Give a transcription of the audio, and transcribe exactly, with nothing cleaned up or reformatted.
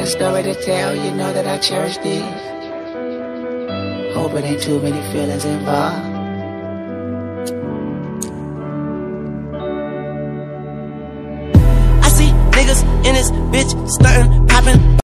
a story to tell, you know that I cherish this. Hope it ain't too many feelings involved. I see niggas in this bitch stuntin', poppin'.